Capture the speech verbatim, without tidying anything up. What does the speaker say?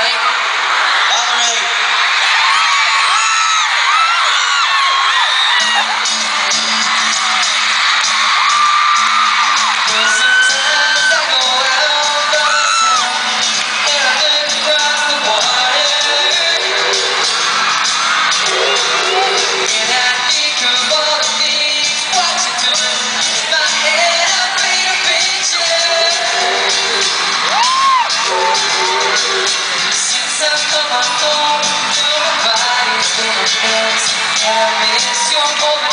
Valerie. Valerie. Well, sometimes I go out by myself and I look across the water, and I think of all the things what you're doing. In my head I paint a picture. Since I've come home, nobody's been else, and I miss your moment.